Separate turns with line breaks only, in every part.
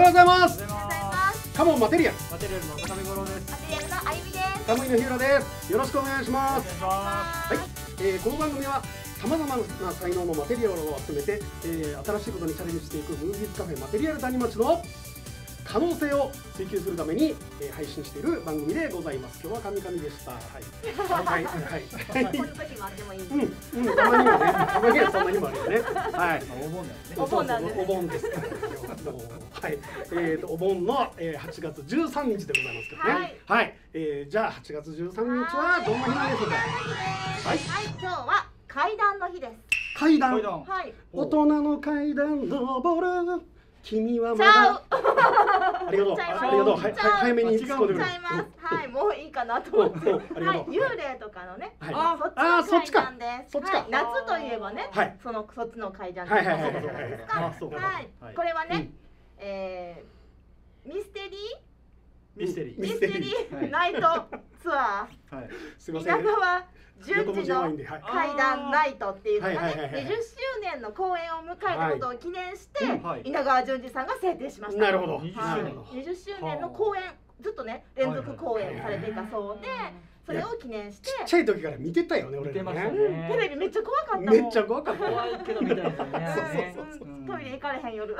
ようございます。
おはようございます。
カモンマテリアル。
マテリアルの坂上五郎です。
マテリアルのあゆみです。
カモイの日浦です。よろしくお願いします。
お願いします。
はい、この番組はさまざまな才能のマテリアルを集めて、新しいことにチャレンジしていくムービーズカフェマテリアル谷町の可能性を追求するために、配信している番組でございます。今日は神々でした。はいはいはいはい。
この時もあってもいい。
たまにはね、たまにはそんなにもあるよね。はい。
お盆だよね。
お盆なんですね
お盆ですから。はい。お盆の8月13日でございますけどね。はい。じゃあ8月13日はどんな日なんでしょうか。
はい。今日は階段の日です。
階段。
はい。
大人の階段登る。君はまだ。ありがとう。ありがとう。はい。早めに突っ込んでくれ。
ちゃいます。はい。もういいかなと思って。はい。幽霊とかのね。そっちの階段です。
そっちか。
夏といえばね。そっちの階段です。
はい。
はい。これはね。ミステリーナイトツアー。
すみません。
稲川10時の階段ナイトっていうのがね、20周年の公演を迎えたことを記念して稲川淳二さんが制定しました。
なるほど。
20周年の公演ずっとね連続公演されていたそうで、それを記念して。ちっちゃ
い時から見てたよね、俺ね。
テレビめっちゃ怖かったもん。
めっちゃ怖かった。
怖いけどみたいなね。
トイレ行かれへん夜。
そう。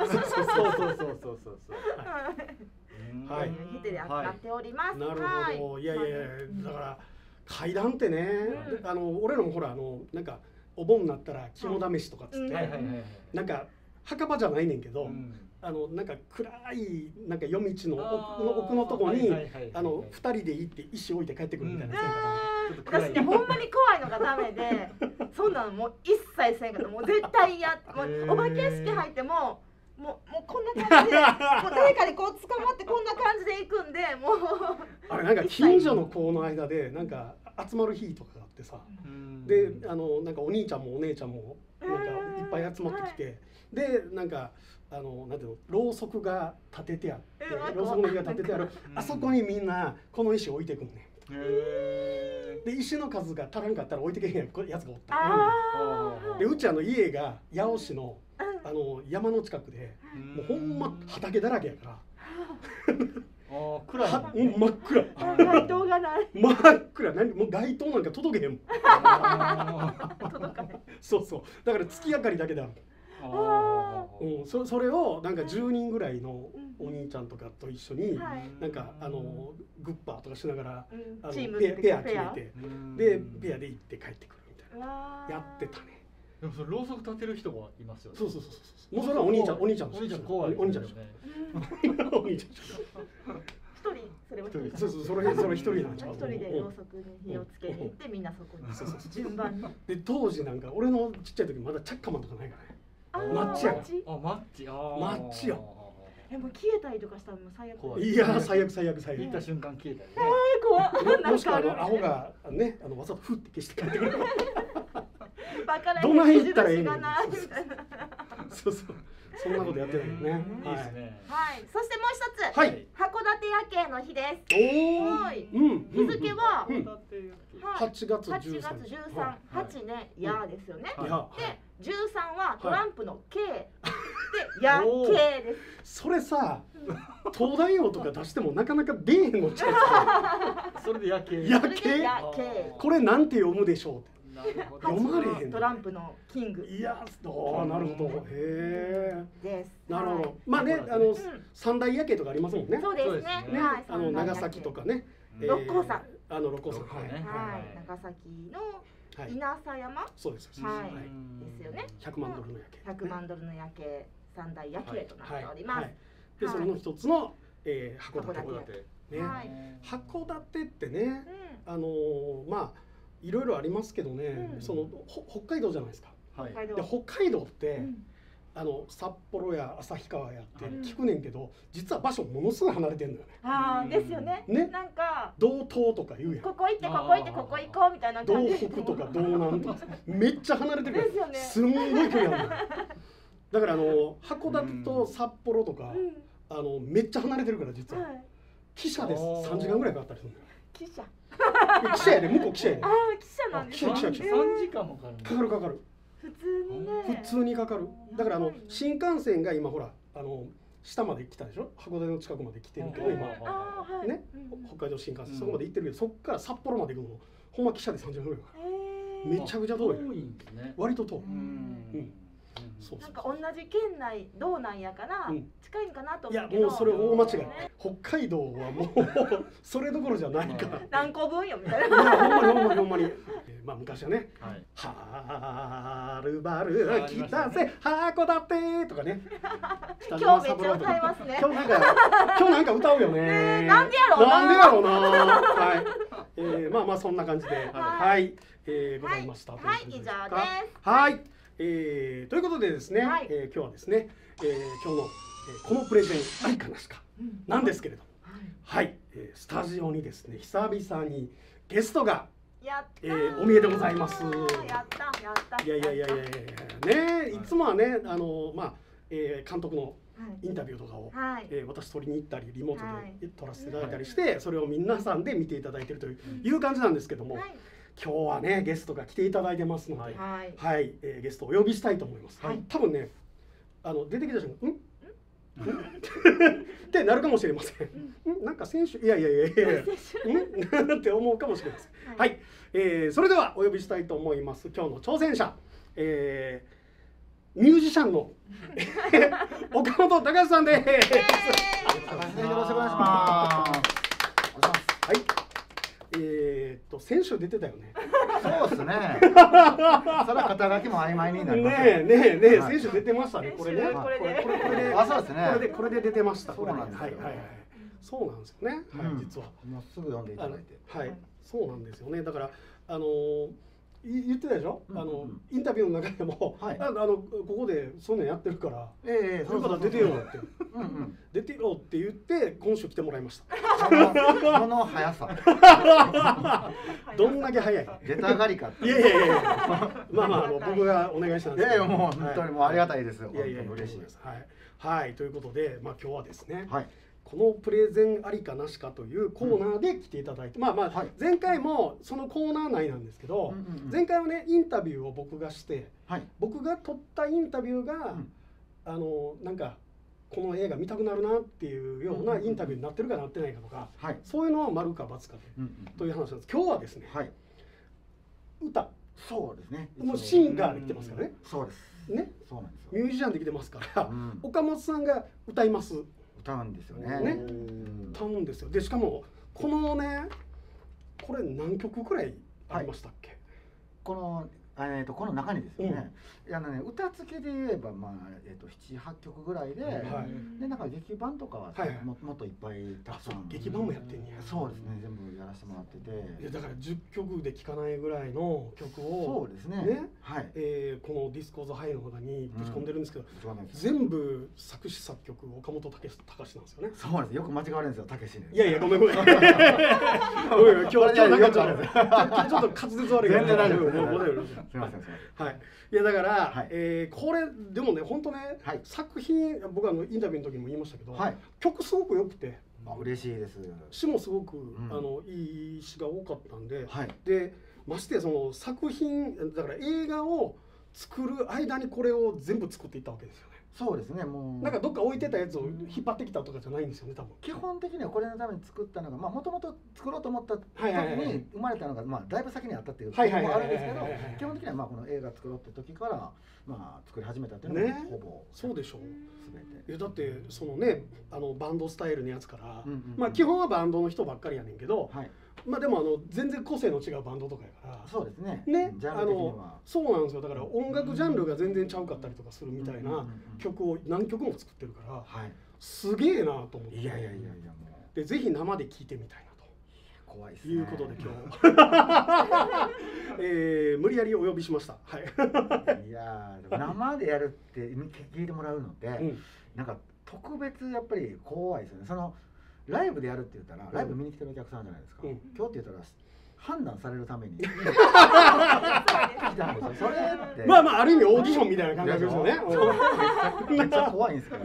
はい。日でなっております。
なるほど。いやだから階段ってね、俺らもほらなんかお盆になったら肝試しとかっつって、なんか墓場じゃないねんけど、なんか暗いなんか夜道の奥のとこに2人で行って石置いて帰ってくるみたいな。
私ね、ほんまに怖いのがダメで、そんなのもう一切せんかった。もう絶対嫌。もうお化け屋敷入ってももうこんな感じで、もう誰かにこう捕まってこんな感じで行くんで、もう
あれなんか近所の子の間でなんか集まる日とかがあってさ、でなんかお兄ちゃんもお姉ちゃんもなんかいっぱい集まってきて、でなんかなんていうの、ろうそくが立ててあって、ろうそくの火が立ててある、あそこにみんなこの石置いてくんねん。で石の数が足らんかったら置いてけへんやつがおった。でうち家が八尾市の山の近くで、もうほんま畑だらけやから
暗い。
真っ暗。
街灯がない。
真っ暗。もう街灯なんか届けへんもん。
届かない。
そう。だから月明かりだけだ。それをなんか10人ぐらいのお兄ちゃんとかと一緒になんかグッパーとかしながらペア決めて、でペアで行って帰ってくるみたいなやってたね。
でもそれろうそく立てる人がいますよね。
そう。もうそれはお兄ちゃん
怖いですよね。
お兄ちゃん。
一人それを一人。
それ一人なんちゃう。
一人でろうそくに火をつけに行ってみんなそこに順番に。
で当時なんか俺のちっちゃい時まだチャッカマンとかないからね。マッチや。
マッチ
よ。
もう消えたりとかしたらもう最悪。
いや最悪。
行った瞬間消えたりね。
怖い。
もしくはアホがねわざとフッて消して帰ってくる。
ど
ない行ったらいいの。そう。そんなことやってるよね。
いいですね。
はい。そしてもう一つ。
はい。
函館夜景の日です。
おお。
日付は
8月13。
8ね、やですよね。
で、
13はトランプの K で夜景です。
それさ、東大王とか出してもなかなか出えへんのちゃう。
それで夜景。
夜景。これなんて読むでしょう。読まれへん。
トランプのキング。
いや、なるほど。へえ。
です。
なるほど。まあね、三大夜景とかありますもんね。
そうですね。
長崎とかね。
六甲山。
六甲山。
はい。長崎の稲佐山。
そうです。
はい。ですよね。
100万ドルの夜景。
100万ドルの夜景、三大夜景となっております。
で、それの一つの函館。ね。函館ってね、まあ。いろいろありますけどね、その北海道じゃないですか。で北海道って札幌や旭川やって聞くねんけど、実は場所ものすごい離れてんのよね。
ですよね。なんか
道東とか言うやん。
ここ行ってここ行ってここ行こうみたいな感じ。
道北とか道南とかめっちゃ離れてるからすんごい距離あるの。だから函館と札幌とかめっちゃ離れてるから実は汽車で3時間ぐらいかかったりするのよ。
汽車
やで、向こう汽車やで。
汽車なんです
か。
3時間も
かかる。
普通にね。
普通にかかる。だから新幹線が今ほら下まで来たでしょ。函館の近くまで来てるけど今ね、北海道新幹線そこまで行ってるけど、そこから札幌まで行くのほんま汽車で30分ぐらいかかる。めちゃくちゃ遠い。割と遠い。
なんか同じ県内道なんやから近いんかなと思うけど、
いやもうそれ大間違い。北海道はもうそれどころじゃないから。
何個分よみたいな。
いやほんまにほんまにほんまに。まあ昔はね、はるばる来たぜ函館とかね。
今日めっちゃ歌いますね。
今日なんか歌うよね。
なんでやろうな。
なんでやろうな。はい。まあまあそんな感じで、はい、ございました。
はい、以上です。
はい。ということでですね、今日はですね、今日のこのプレゼンありかなしかなんですけれども、はい、スタジオにですね久々にゲストがお見えでございます。
やったやった。
いやね、いつもはねまあ監督のインタビューとかを私取りに行ったりリモートで撮らせていただいたりしてそれを皆さんで見ていただいているという感じなんですけども。今日はねゲストが来ていただいてますので、はい、ゲストをお呼びしたいと思います。多分ね出てきた瞬間ってなるかもしれません。なんか選手いやって思うかもしれません。はい、それではお呼びしたいと思います。今日の挑戦者、ミュージシャンの岡本隆さんです。
よろしくお願いします。
はい。先週出てたよね。
そうですね。それは肩書きも曖昧になります。
ねえ、先週出てましたね。これね。
これで。
あ、そうですね。
これで出てました。
そうなんですよ。
そうなんですよね。実は。
もうすぐ読んでいただいて。
はい。そうなんですよね。だから言ってたでしょ。インタビューの中でもここでそういうのやってるから、それから出てよって出てよって言って今週来てもらいました。
この速さ。
どんだけ早い。
出たがりか。
いやまあ僕がお願いしたんですけど。
もう本当にもうありがたいですよ。
いや嬉しいです。はいということで今日はですね。
はい。
このプレゼンありかなしかというコーナーで来ていただいて、まあ前回もそのコーナー内なんですけど、前回はねインタビューを僕がして、僕が撮ったインタビューがなんかこの映画見たくなるなっていうようなインタビューになってるかなってないかとか、そういうのは丸か×かでという話なんです。今日はですね、歌、
そうですね。
もうシンガーで来てますからね。
そうです。
ね、
そうなんですよ。
ミュージシャンで来てますから、岡本さんが歌います。
歌うんですよね。
歌うんですよ。でしかもこのねこれ何曲くらいありましたっけ？
この中にですよね。歌付けで言えばまあ7、8曲ぐらいで、なんか劇版とかはもっといっぱいたくさん。
劇版もやってんねや。
そうですね。全部やらせてもらってて。
だから10曲で聴かないぐらいの曲を
そうですね。はい。
このディスコーズハイの中にぶち込んでるんですけど、全部作詞作曲岡本隆なんですよね。
そうです。よく間違われるんですよ、隆ね。
いやごめん。今日なんかちょっと滑舌悪いから。
全然大丈夫。
すみません。はい。いやだからこれでもね本当ね作品僕インタビューの時も言いましたけど曲すごく良くて
嬉しいです。
詩もすごくいい詩が多かったんででましてその作品だから映画を作る間にこれを全部作っていったわけですよね。
そうですね。もう
なんかどっか置いてたやつを引っ張ってきたとかじゃないんですよね多分。
基本的にはこれのために作ったのがもともと作ろうと思った時に生まれたのがだいぶ先にあったっていうこともあるんですけど、基本的にはこの映画作ろうって時から作り始めたっていうのがほぼ
そうでしょう。
全て。
だってそのねバンドスタイルのやつから基本はバンドの人ばっかりやねんけど。でも全然個性の違うバンドとかやから
そうですね。
ジャンル的にはそうなんですよ。だから音楽ジャンルが全然ちゃうかったりとかするみたいな曲を何曲も作ってるからすげえなと思って。
いやもう
でぜひ生で聴いてみたいなと
怖いですね。
いうことで今日無理やりお呼びしました。はい。
いや生でやるって聞いてもらうのでなんか特別やっぱり怖いですよね。そのライブでやるって言ったらライブ見に来てるお客さんじゃないですか。今日って言ったら判断されるために来たんですよ。それって
まあある意味オーディションみたいな感覚ですよね。
めっちゃ怖いんですから。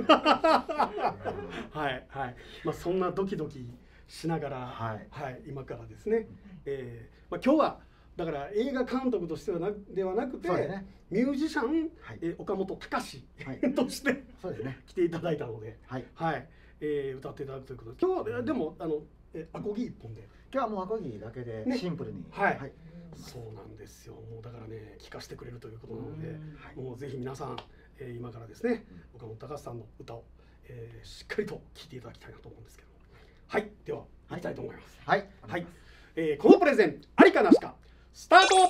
はいそんなドキドキしながら今からですね今日はだから映画監督としてはではなくて、ね、ミュージシャン、岡本隆として来ていただいたので、歌っていただくということで、今日はでもアコギ一本で。
今日はもうアコギだけでシンプルに。
そうなんですよ。もうだからね、聴かせてくれるということなので、もうぜひ皆さん、今からですね、岡本隆さんの歌を、しっかりと聴いていただきたいなと思うんですけど。はい、では行きたいと思います。はい、このプレゼンありかなしかスタート。
それ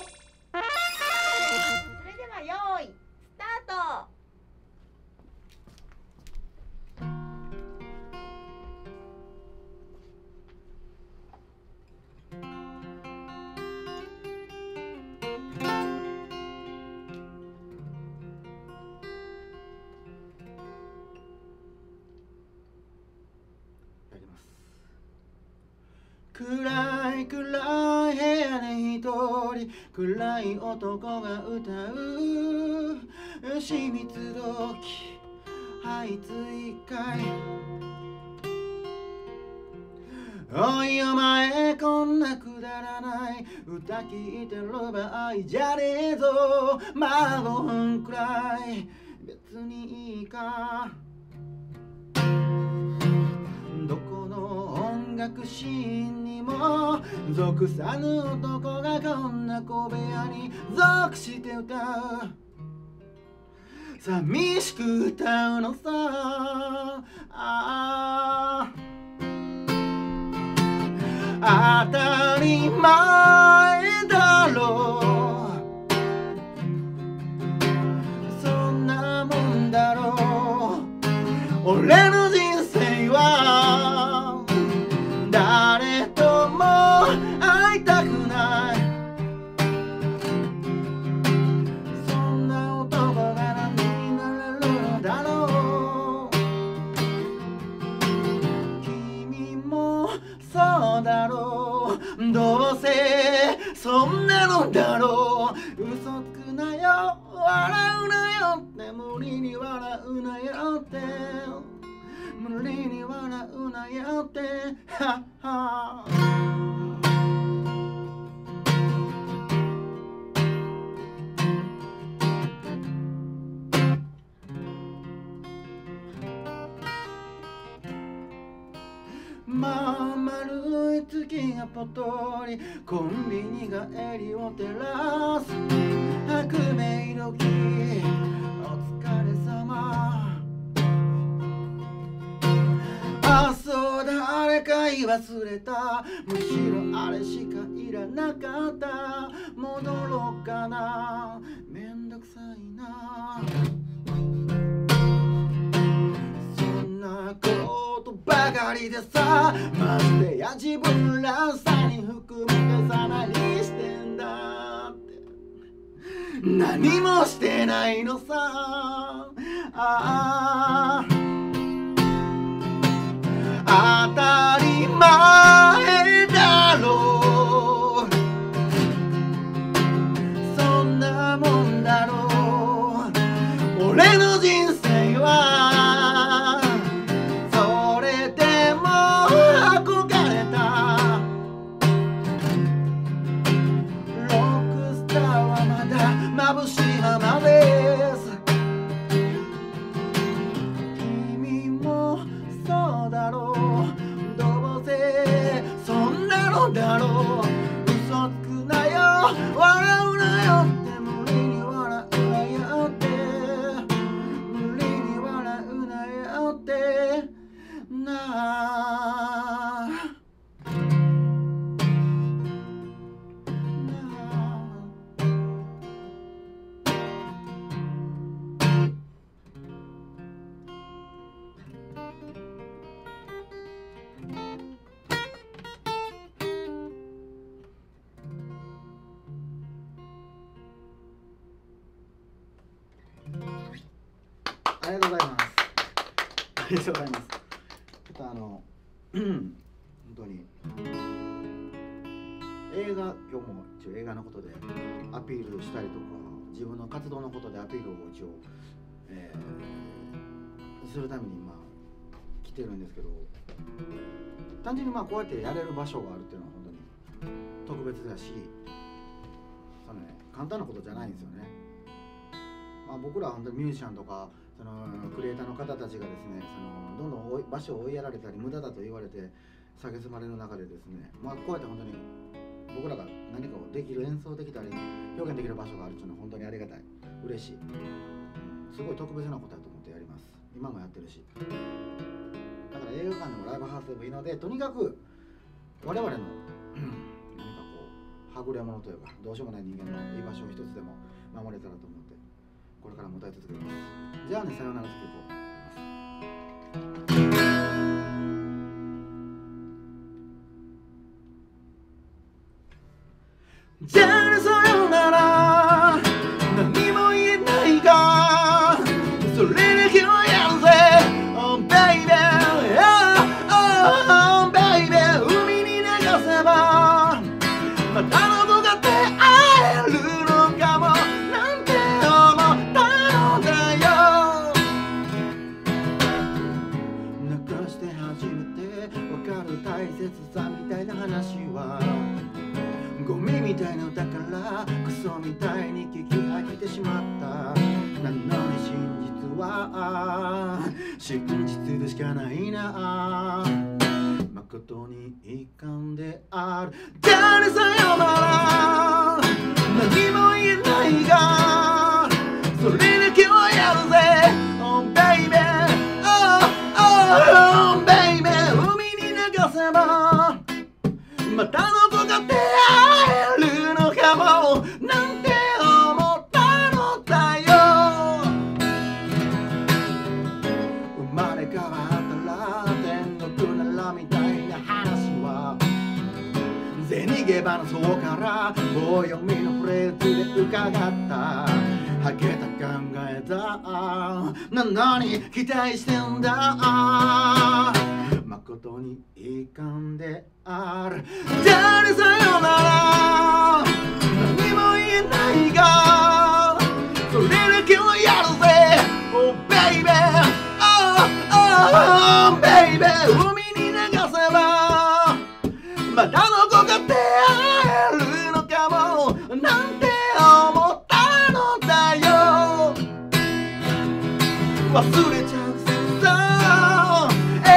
では用意スタート。
暗い暗い部屋で一人暗い男が歌う秘密道記はいつ一回おいお前こんなくだらない歌聞いてる場合じゃねえぞまあ5分くらい別にいいかどこの音楽シーンにも属さぬ男がこんな小部屋に属して歌う寂しく歌うのさ当たり前だろうそんなもんだろう俺の人生は誰とも会いたくないそんな男が何になれるのだろう君もそうだろうどうせそんなのだろう嘘つくなよ笑うなよって無理に笑うなよって無理に笑うなよってはっはまあ丸い月がぽとりコンビニが襟を照らす白明時お疲れ様あそうだ誰か言い忘れたむしろあれしかいらなかった戻ろうかなめんどくさいなそんなことばかりでさましてや自分らさに含めてさ何してんだって何もしてないのさ当たり前だろうそんなもんだろう俺の人生はそれでも憧れたロックスターはまだ眩しいままです君もそうだろうどうせそんなのだろう嘘つくなよ笑うなよって無理に笑うなよって無理に笑うなよってなあ
ありがとうございます。ありがとうございます。ちょっと本当に映画、今日も一応映画のことでアピールしたりとか、自分の活動のことでアピールを一応、するために来てるんですけど、単純にこうやってやれる場所があるっていうのは本当に特別だし、 そのね簡単なことじゃないんですよね。まあ、僕らは本当にミュージシャンとかそのクリエイターの方たちがですね、そのどんどん場所を追いやられたり無駄だと言われて蔑まれる中でですね、まあ、こうやって本当に僕らが何かをできる、演奏できたり表現できる場所があるっていうのは本当にありがたい、嬉しい、すごい特別なことだと思ってやります。今もやってるし、だから映画館でもライブハウスでもいいので、とにかく我々の何かこうはぐれ者というかどうしようもない人間の居場所を一つでも守れたらと思ってこれからも歌い続けます。じゃあね、さようならって曲を。
じゃあね、さようなら、何も言えないがそれだけはやるぜ、oh baby、oh baby、海に流せばまたどこかで会えるのかもなんて思ったのだよ。流して初めてわかる大切さみたいな話はゴミみたいな歌からクソみたいに聞き飽きてしまった。なのに真実は真実でしかないな。誠に遺憾である。じゃあね、さようなら、何も言えないがそれだけはやるぜ、oh baby、oh baby、海に流せばまたどこかで会えるのかもなんて思ったのだよ。生まれ変わったら天国ならみたいな話は銭ゲバの層から棒読みのフレーズで伺った。はげた考えだ、なのに期待してんだ、誠に遺憾である。じゃあね、さようなら、何も言えないがそれだけはやるぜ、oh baby、oh baby、海に流せばまたどこかで会えるのかもなんて思ったのだよ。忘れちゃうせさ、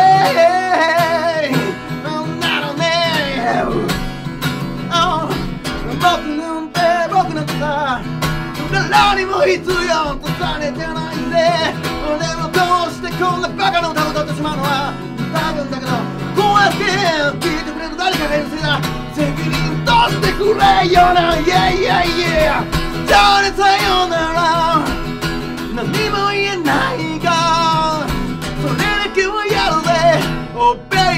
僕なんてさ誰にも必要とされてないぜ。でもどうしてこんなバカな歌を歌ってしまうのは多分だけど、こうやって聴いてくれる誰かがいるせいだ。責任取ってくれよな、yeah yeah yeah。じゃあね、さようなら、何も言えないがそれだけはやるぜ、oh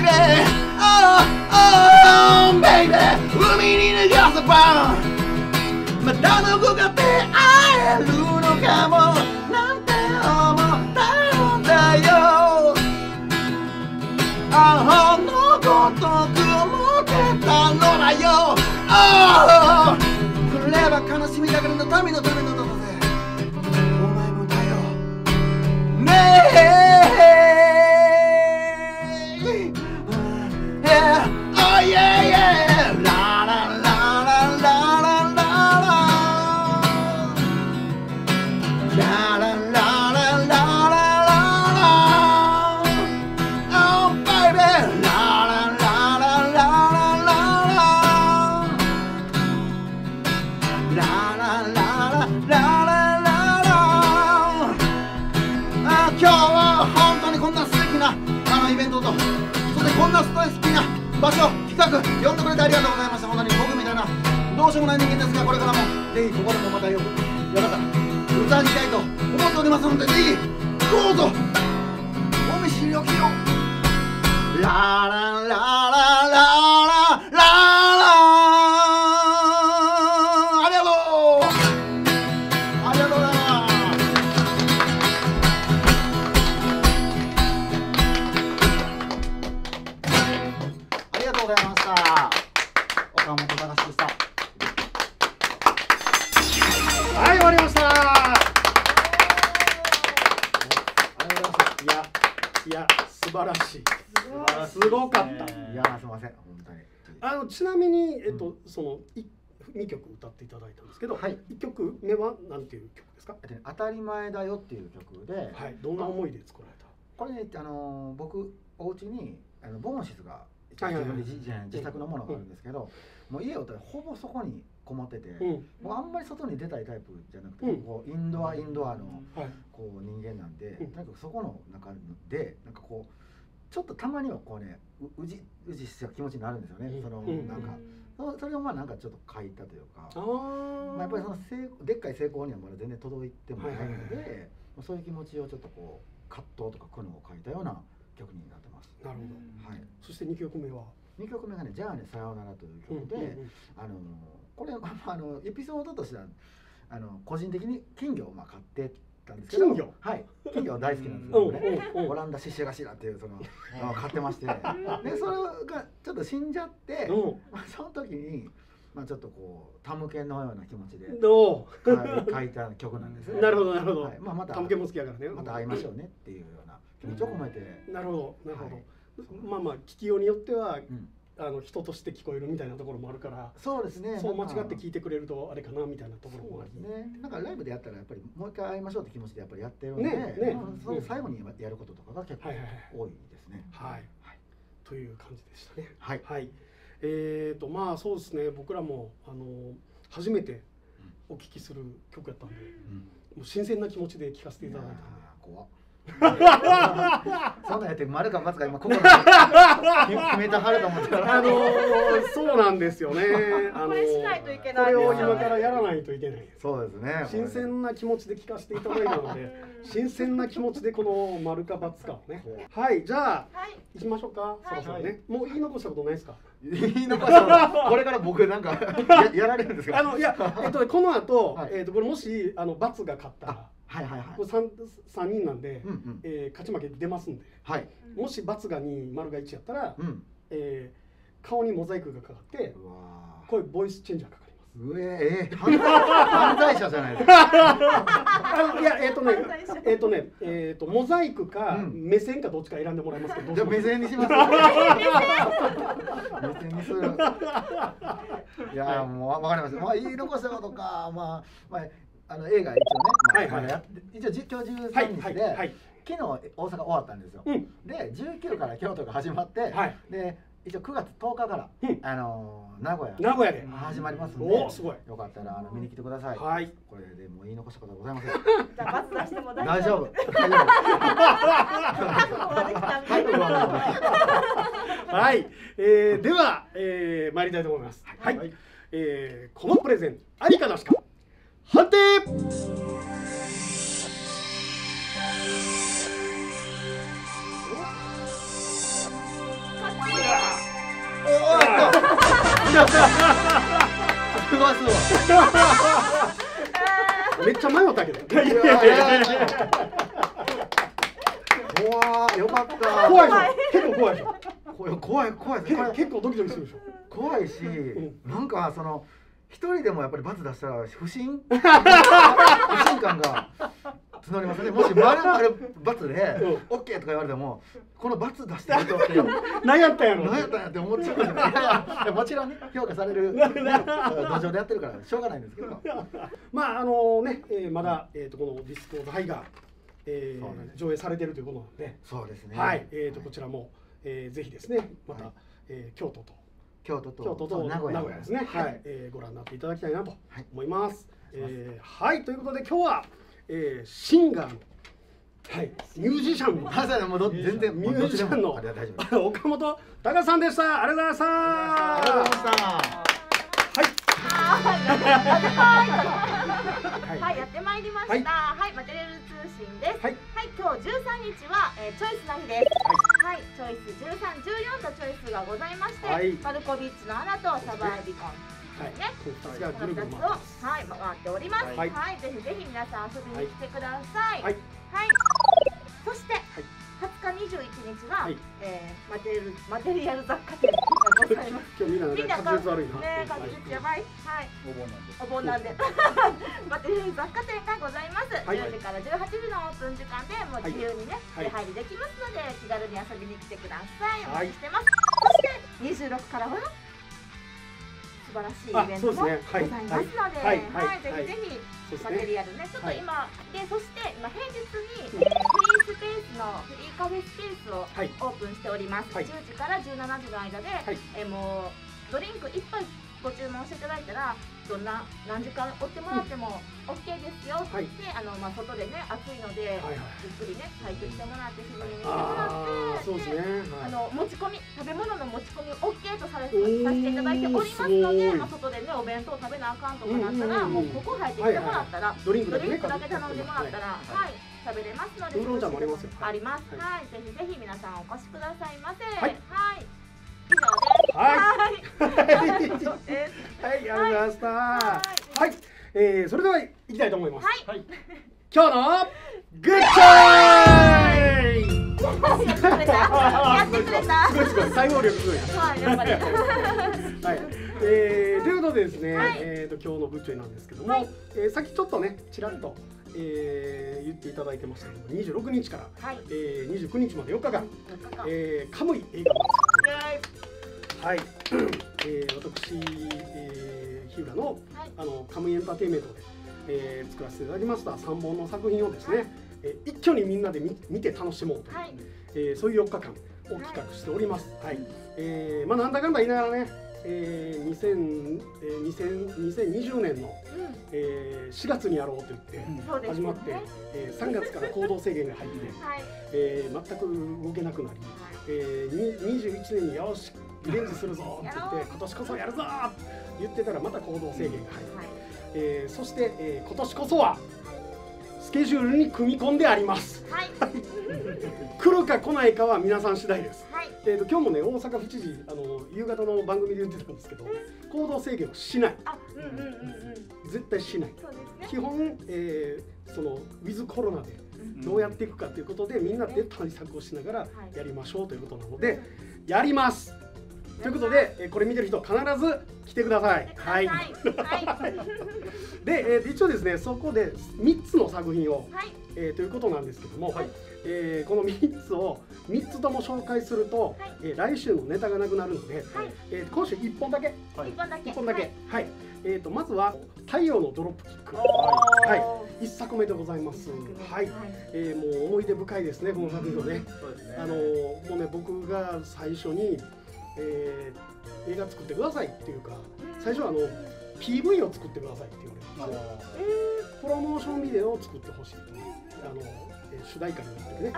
baby、oh baby、海に流せばまたどこかで会えるのかもなんて思ったのだよ。あのごとく思ってたのだよ、来れば悲しみだけの民のための歌だぜ、お前もだよねえ、oh yeah yeah、ララララララこんなストレス好きな場所、企画呼んでくれてありがとうございました。本当に僕みたいなどうしようもない人間ですが、これからもぜひここでもまたよかったら歌いたいと思っておりますので、ぜひどうぞお見知りおきを。ララララララララ、ありがとう、ありがとうございます。ありがとうございました。岡本隆でした。
はい、終わりました。ありがとうございます。いや、素晴らしい。すごかった。
いや、すみません、本当に。
ちなみに、その 2曲歌っていただいたんですけど、
はい、
1曲目は何ていう曲ですか？
当たり前だよっていう曲で、
はい、どんな思いで作られた？
これね、僕お家にボーンシスが自作のものがあるんですけど、もう家をほぼそこにこもってて、もうあんまり外に出たいタイプじゃなくて、こうインドアのこう人間なんで、なんかそこの中でなんかこうちょっとたまにはこうねうじした気持ちになるんですよね。そのなんかそれをまあなんかちょっと書いたというか、まあやっぱりそのでっかい成功にはまだ全然届いてもないので、そういう気持ちをちょっとこう葛藤とか苦悩を書いたような曲になってます。
なるほど。
はい。
そして2曲目は
2曲目がね、じゃあねさようならという曲で、これエピソードとしては個人的に金魚をまあ買ってたんですけど、はい、金魚大好きなんですけどね、オランダ獅子頭っていうその買ってまして、でそれがちょっと死んじゃって、その時にまあちょっとこうタムケンのような気持ちで書いた曲なんですね。
なるほどなるほど。
まあまた
タムケンも好きやからね。
また会いましょうねっていうような気持ちを込めて。
なるほどなるほど。まあまあ聞きようによっては人として聞こえるみたいなところもあるから、
そうですね。
そう間違って聞いてくれるとあれかなみたいなところもあり
ね。なんかライブでやったらやっぱりもう一回会いましょうって気持ちでやっぱりやってるんで、その最後にやることとかが結構多いですね。
はい。という感じでしたね。
はい。
はい。まあそうですね。僕らも初めてお聞きする曲やったんで、もう新鮮な気持ちで聴かせていただいたんで。
怖っ。そんなんやって丸か×か今ここで決めたはると思ったら
そうなんですよね。
これしないといけない。
これを今からやらないといけない。
そうですね。
新鮮な気持ちで聞かせていただいたので、新鮮な気持ちでこの丸か×かをね。はい、じゃあ行きましょうか。そろそろね。もう言い残したことないですか？
言い残したこれから僕なんかやられるんですか？
いやこの後これもし×が勝ったら。
はいはいはい。
3人なんで、勝ち負け出ますんで、もし×が2、丸が1やったら、顔にモザイクがかかって、こういうボイスチェンジャーかかります。
犯罪者じゃないですか。
いやモザイクか目線かどっちか選んでもらいますけど、
じゃあ目線にします。目線にする。いやもうわかります。まあ言い残したことか、まあ。映画一応ね、一応今日13日で昨日大阪終わったんですよ。で19から京都が始まって、で一応9月10日から名古屋で始まりますんで、よかったら見に来てください。これでもう言い残したことはございません。
じゃあ×出しても
大丈夫。
はい、では参りたいと思います。はい、このプレゼンありかなしか判定。めっちゃ迷ったけど。
よかった。
怖いでしょ。結構怖いでしょ。
怖い。
結構ドキドキするでしょ。
怖いし、なんかその。一人でもやっぱり×出したら不信感が募りますね。もし丸×で OK とか言われてもこの×出してる人って
何やったんやろ
何やったんやって思っちゃう。いやもちろんね評価される土壌でやってるからしょうがないんですけど、
まあまだこのディスコードハイが上映されているということなので、
そうですね。
はい、こちらもぜひですねまた京都と名古屋ですね。はい、ご覧になっていただきたいなと思います。はい、ということで今日はシンガーのミュージシャンの
全然
ミュージシャンの岡本隆さんでした。ありがとうございました。
はい、やってまいりました。はい、マテリアル通信です。はい、今日13日はチョイスの日です。はい、チョイス13、14とチョイスがございまして、マルコビッチのアナとサバイビコン。ね、この2つを回っております。はい、ぜひぜひ皆さん遊びに来てください。はい、そして20日21日はマテリアル雑貨店がございます。
今日みんな滑舌悪いな。
ね、滑舌やばい。はい。お盆なんで。マテリアル雑貨店がございます。10時から18時のオープン時間でもう自由にね出入りできますので気軽に遊びに来てください。お待ちしてます。そして26からは素晴らしいイベントもございますので、ぜひぜひマテリアルね、ちょっと今で、そして今平日にフリースペースのフリーカフェスペースをオープンしております。10時から17時の間で、もうドリンク1杯ご注文していただいたら何時間追ってもらっても OK ですよって言って、外でね暑いのでゆっくりね退屈してもらって涼みにしてもらって、そうですね、持ち込み食べ物の持ち込み OK とさせていただいておりますので、外でねお弁当食べなあかんとかなったら、もうここ入ってきてもらったらドリンクだけ頼んでもらったら食べれますので、ウーロン茶もありますよ。あります。はい、ぜひぜひ皆さんお越しくださいませ。はい。以上です。はい。はい、ありがとうございました。はい、それでは行きたいと思います。はい。今日のグッチョイ。やってくれた。すごいすごい、最後力すごい。はい、やっぱり。はい。ということでですね、今日のグッチョイなんですけども、さっきちょっとね、ちらっと。言っていただいてましたけど、26日から、29日まで4日間、カムイ映画祭り、はい、私、日浦の、カムイエンターテインメントで、作らせていただきました3本の作品をですね、一挙にみんなで見て楽しもうという、そういう4日間を企画しております。はい、なんだかんだ言いながらね、2020年の4月にやろうと言って始まって、3月から行動制限が入って、全く動けなくなり、21年によしリベンジするぞって言って今年こそやるぞって言ってたらまた行動制限が入って、そして、今年こそはスケジュールに組み込んであります。来るか来ないかは皆さん次第です。今日もね、大阪府知事夕方の番組で言ってたんですけど、行動制限をしない。絶対しない。基本、そのウィズコロナでどうやっていくかということで、みんなで対策をしながらやりましょうということなので、やります。ということで、これ見てる人必ず来てください。はい。で、一応ですね、そこで3つの作品を、ということなんですけども、この3つを3つとも紹介すると、来週のネタがなくなるので、今週1本だけ。1本だけ。はい。まずは太陽のドロップキック。はい。1作目でございます。はい。もう思い出深いですね、この作品のね。もうね、僕が最初に映画作ってくださいっていうか、最初はPV を作ってくださいって言われて、プロモーションビデオを作ってほしいと、主題歌になってるね、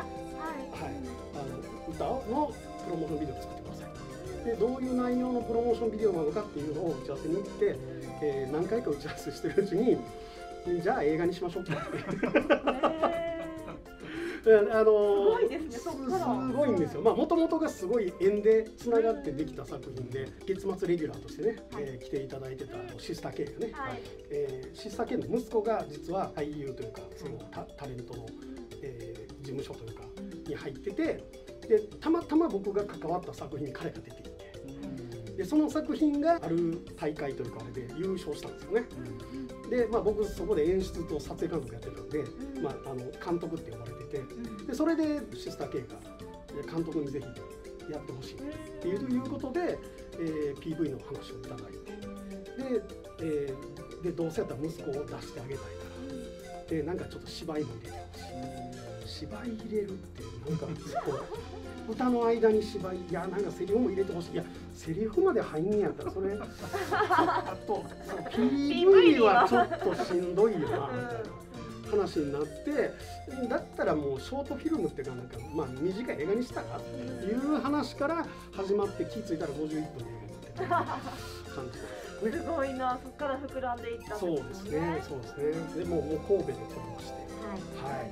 歌のプロモーションビデオを作ってください。で、どういう内容のプロモーションビデオなのかっていうのを打ち合わせに行って、何回か打ち合わせしてるうちに、じゃあ映画にしましょうってすごいですね。すごいんですよ。もともとがすごい縁でつながってできた作品で、月末レギュラーとしてね、来ていただいてたシスター K がね、シスター K の息子が実は俳優というか、そのタレントの事務所というかに入ってて、でたまたま僕が関わった作品に彼が出ていて、でその作品がある大会というかあれで優勝したんですよね。で、僕そこで演出と撮影監督やってたんで、監督って呼ばれてて、でそれでシスター K が監督にぜひやってほしいっていうことで、PV の話をいただいて、でどうせやったら息子を出してあげたいから、でなんかちょっと芝居も入れてほしい。芝居入れるってなんか歌の間に芝居、いやなんかセリフも入れてほしい。いやセリフまで入んねやったらそれあと PV はちょっとしんどいよなみたいな話になって、だったらもうショートフィルムっていうか、なんか短い映画にしたらっていう話から始まって、気づいたら51分で映画になってた感じですね。 すごいな、そこから膨らんでいった。
そうですね、そうですね。でもう神戸で撮りまして、はい。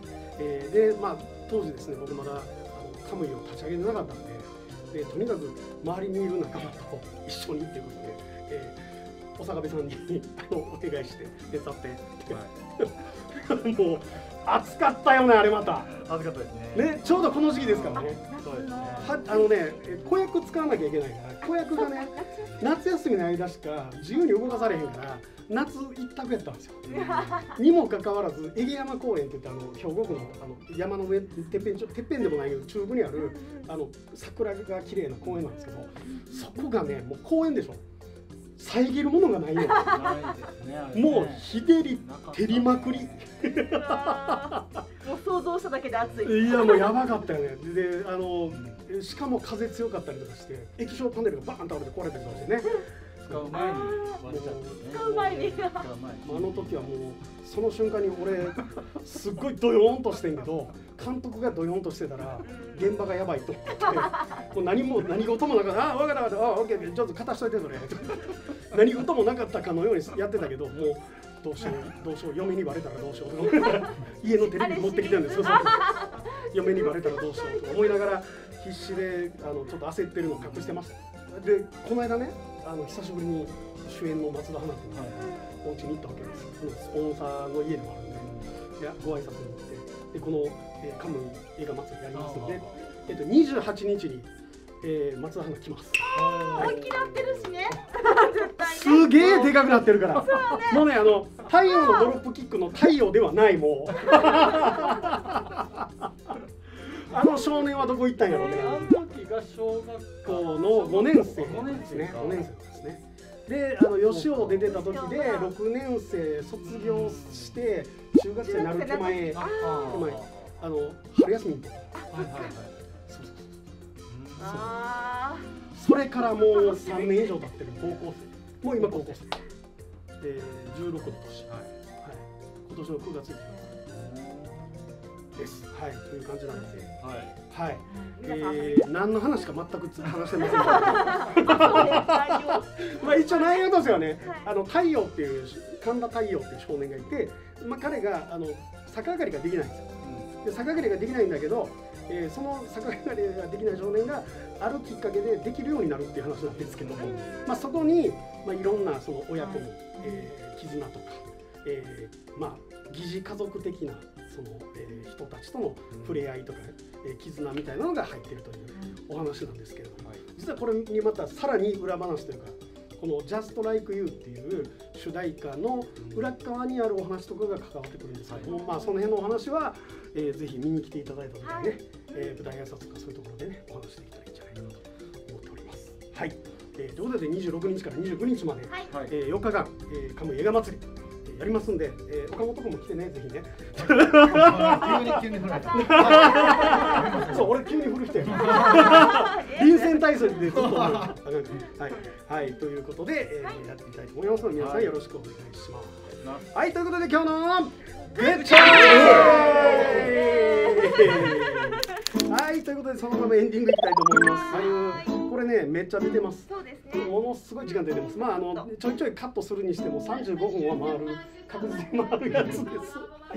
で当時ですね、僕まだカムイを立ち上げてなかったんで、とにかく周りにいる仲間と一緒にっていうことで、小坂部さんにお願いして手伝って、もう暑かったよね、あれまた。
暑かったですね。
ちょうどこの時期ですからね。
そうですね。
子役使わなきゃいけないから、子役がね、夏休みの間しか自由に動かされへんから、夏一択やったんですよ。にもかかわらず、海老山公園っていって兵庫区の山の上てっぺんでもないけど中部にある桜が綺麗な公園なんですけど、そこがねもう公園でしょ。 遮るものがないの。もう日照り照りまくり。
もう想像しただけで暑い。
いやもうやばかったよね。でしかも風強かったりとかして液晶パネルがバーン倒れて壊れたりとかしてね。
使う前に割れちゃってね。
使う前に。
あの時はもうその瞬間に俺すっごいドヨーンとしてんけど、監督がドヨーンとしてたら現場がやばいと思って、もう何事もなかった。あ、分かった分かった。あ、オッケー、ちょっと片しといてそれ。何事もなかったかのようにやってたけど、もうどうしよう嫁にバレたらどうしようと家のテレビ持ってきてるんですよ。嫁にバレたらどうしようと思いながら必死でちょっと焦ってるのを隠してました。でこの間ね、久しぶりに主演の松田花君がお家に行ったわけです。スポンサーの家でもあるんで、ご挨拶に行って、でこのカムイ映画祭りやりますので、28日に松田花来ます。
大きなってるしね。
すげえでかくなってるから。もうね、太陽のドロップキックの太陽ではない、もう。少年はどこ行ったんやろうね。
あの時が小学校
の5年生ですね。5年生ですね。で、吉尾出てた時で6年生卒業して中学生になる手前、春休みの時。それからもう3年以上経ってる高校生。もう今高校生。16の年。今年の9月に。です。はい、という感じなんで。はい。何の話か全く話してません。まあ一応内容としてはね、太陽っていう神田太陽っていう少年がいて、彼が逆上がりができないんですよ。で逆上がりができないんだけど、その逆上がりができない少年があるきっかけでできるようになるっていう話なんですけども、そこにいろんなその親子の絆とか、疑似家族的なその人たちとの触れ合いとか絆みたいなのが入っているというお話なんですけれども、実はこれにまたさらに裏話というか、この Just Like You っていう主題歌の裏側にあるお話とかが関わってくるんですけども、その辺のお話はぜひ見に来ていただいた時にね、舞台挨拶とかそういうところでねお話できたらいいんじゃないかなと思っております。はい。ということで26日から29日まで4日間カムイ映画祭りやりますんで、岡本君も来てね、ぜひね。急に振られた。そう、俺急に振る人や。臨戦態勢でずっと。はい、ということで、やってみたいと思いますので、皆さんよろしくお願いします。はい、ということで今日のグッチョー。はい、ということでそのままエンディングいきたいと思います。これね、めっちゃ出てます。
そうですね。
ものすごい時間出てます。ちょいちょいカットするにしても35分は回る、確実に回るやつです。はい。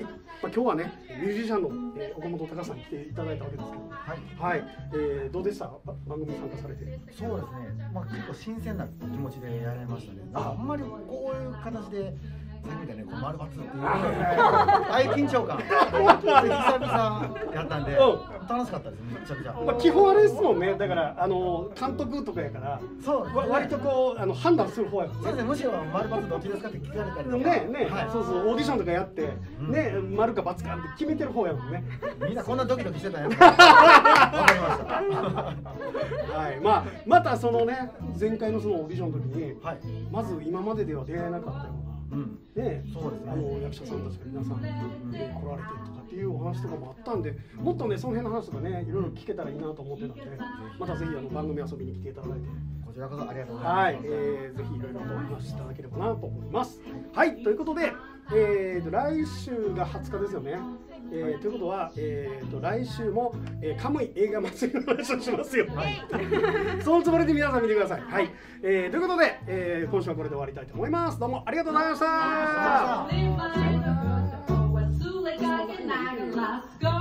今日はね、ミュージシャンの岡本隆さんに来ていただいたわけですけど、はい。どうでした？番組参加されて。
そうですね。結構新鮮な気持ちでやられましたね。あんまりこういう形で。みたいな丸抜っていう大緊張感久々やったんで楽しかったです。めちゃくちゃ
基本あれですもんね。だから監督とかやから割とこう判断する方やもんね。
そうですね。むしろ丸抜どっちですかって聞かれたりとか
ね、そうそう、オーディションとかやってね、丸か×かって決めてる方やもんね。
みんなこんなドキドキしてたんや。わかりました。
はい。またそのね、前回のそのオーディションの時にまず今まででは出会えなかったようなね、そうですね。役者さんたちが皆さん来られてとかっていうお話とかもあったんで、もっとねその辺の話とかねいろいろ聞けたらいいなと思ってたんで、またぜひ番組遊びに来ていただいて、
こちらこそありがとうございます。
はい、ぜひいろいろとお話しいただければなと思います。はい、ということで、来週が20日ですよね。ということは、来週も、カムイ映画祭りの話をしますよ。そのつもりで皆さん見てください。はい、ということで、今週はこれで終わりたいと思います。どうもありがとうございました。